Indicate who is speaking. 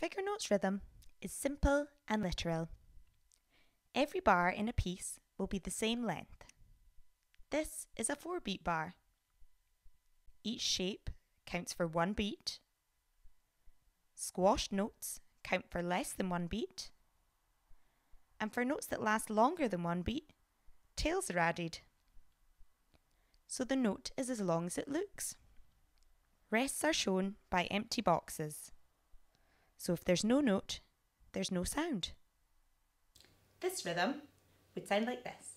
Speaker 1: Figurenotes rhythm is simple and literal. Every bar in a piece will be the same length. This is a 4-beat bar. Each shape counts for 1 beat. Squashed notes count for less than 1 beat. And for notes that last longer than 1 beat, tails are added. So the note is as long as it looks. Rests are shown by empty boxes. So if there's no note, there's no sound. This rhythm would sound like this.